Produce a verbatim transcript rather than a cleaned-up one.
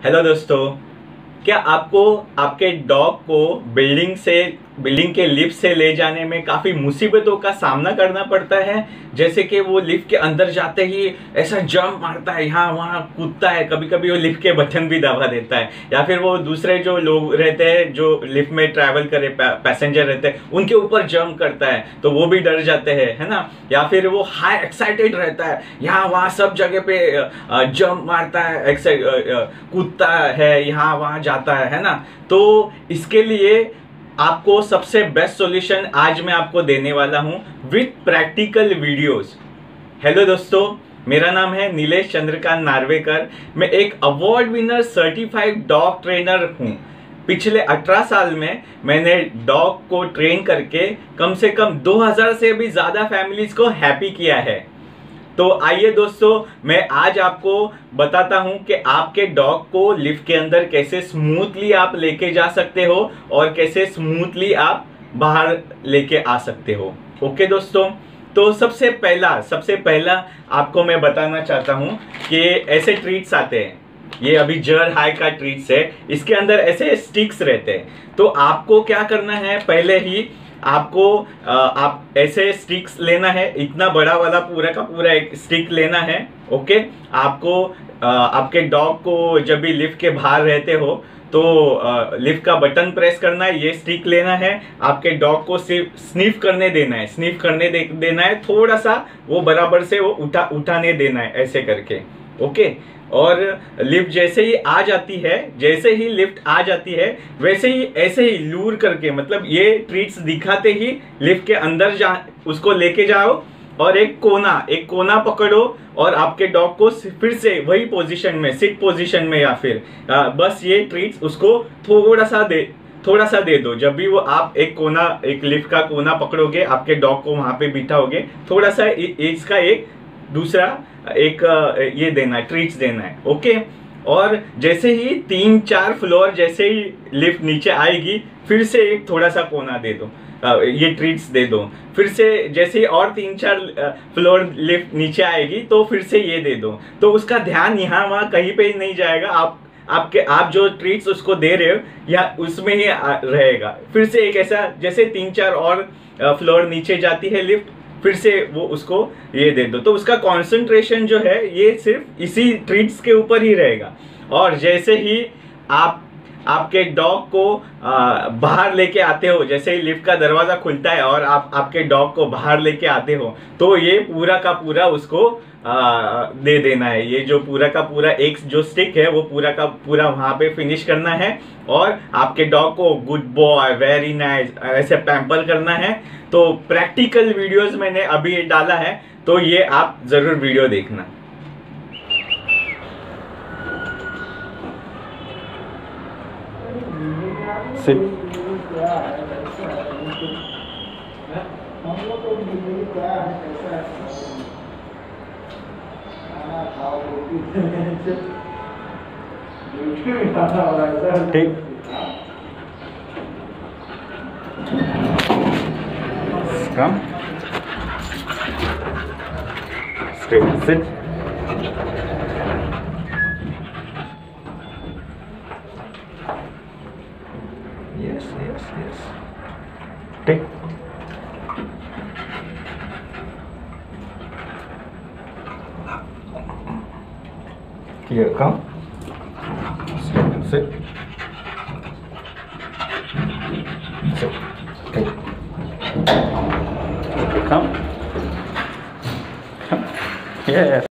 Hello दोस्तों, क्या आपको आपके डॉग को बिल्डिंग से बिल्डिंग के लिफ्ट से ले जाने में काफ़ी मुसीबतों का सामना करना पड़ता है। जैसे कि वो लिफ्ट के अंदर जाते ही ऐसा जंप मारता है, यहाँ वहाँ कूदता है, कभी कभी वो लिफ्ट के बटन भी दबा देता है, या फिर वो दूसरे जो लोग रहते हैं जो लिफ्ट में ट्रैवल करे पैसेंजर रहते हैं उनके ऊपर जंप करता है तो वो भी डर जाते हैं, है ना। या फिर वो हाई एक्साइटेड रहता है, यहाँ वहाँ सब जगह पे जंप मारता है, कूदता है, यहाँ वहाँ जाता है है ना। तो इसके लिए आपको सबसे बेस्ट सॉल्यूशन आज मैं आपको देने वाला हूं विथ प्रैक्टिकल वीडियोस। हेलो दोस्तों, मेरा नाम है नीलेश चंद्रकांत नार्वेकर। मैं एक award winner certified dog trainer हूं। पिछले अठारह साल में मैंने डॉग को ट्रेन करके कम से कम दो हज़ार से भी ज्यादा फैमिलीज को हैप्पी किया है। तो आइए दोस्तों, मैं आज आपको बताता हूं कि आपके डॉग को लिफ्ट के अंदर कैसे स्मूथली आप लेके जा सकते हो और कैसे स्मूथली आप बाहर लेके आ सकते हो। ओके दोस्तों, तो सबसे पहला सबसे पहला आपको मैं बताना चाहता हूं कि ऐसे ट्रीट्स आते हैं। ये अभी जर हाई का ट्रीट्स है, इसके अंदर ऐसे स्टिक्स रहते हैं। तो आपको क्या करना है, पहले ही आपको आप ऐसे स्टिक्स लेना है, इतना बड़ा वाला पूरा का पूरा एक स्टिक लेना है। ओके, आपको आपके डॉग को जब भी लिफ्ट के बाहर रहते हो तो लिफ्ट का बटन प्रेस करना है, ये स्टिक लेना है, आपके डॉग को सिर्फ स्निफ करने देना है, स्निफ करने दे, देना है थोड़ा सा, वो बराबर से वो उठा उठाने देना है ऐसे करके। ओके, और लिफ्ट जैसे ही आ जाती है जैसे ही लिफ्ट आ जाती है वैसे ही ऐसे ही लूर करके, मतलब ये ट्रीट्स दिखाते ही लिफ्ट के अंदर जा उसको लेके जाओ और एक कोना एक कोना पकड़ो और आपके डॉग को फिर से वही पोजीशन में, सिट पोजीशन में, या फिर आ, बस ये ट्रीट्स उसको थोड़ा सा दे थोड़ा सा दे दो। जब भी वो आप एक कोना एक लिफ्ट का कोना पकड़ोगे, आपके डॉग को वहां पे बिठाओगे, थोड़ा सा इसका एक दूसरा एक ये देना है, ट्रीट्स देना है। ओके, और जैसे ही तीन चार फ्लोर जैसे ही लिफ्ट नीचे आएगी फिर से एक थोड़ा सा कोना दे दो, ये ट्रीट्स दे दो। फिर से जैसे ही और तीन चार फ्लोर लिफ्ट नीचे आएगी तो फिर से ये दे दो। तो उसका ध्यान यहाँ वहाँ कहीं पे ही नहीं जाएगा, आप आपके आप जो ट्रीट्स उसको दे रहे हो या उसमें ही रहेगा। फिर से एक ऐसा जैसे तीन चार और फ्लोर नीचे जाती है लिफ्ट, फिर से वो उसको ये दे दो। तो उसका कंसंट्रेशन जो है ये सिर्फ इसी ट्रीट्स के ऊपर ही रहेगा। और जैसे ही आप आपके डॉग को आ, बाहर लेके आते हो, जैसे ही लिफ्ट का दरवाजा खुलता है और आप आपके डॉग को बाहर लेके आते हो तो ये पूरा का पूरा उसको आ, दे देना है। ये जो पूरा का पूरा एक जो स्टिक है वो पूरा का पूरा वहां पे फिनिश करना है और आपके डॉग को गुड बॉय, वेरी नाइस ऐसे पैम्पर करना है। तो प्रैक्टिकल वीडियोस मैंने अभी डाला है, तो ये आप जरूर वीडियो देखना। ठीक, come straight, sit, yes yes yes, take, here come, straight, sit, sit, take, come, come, yeah.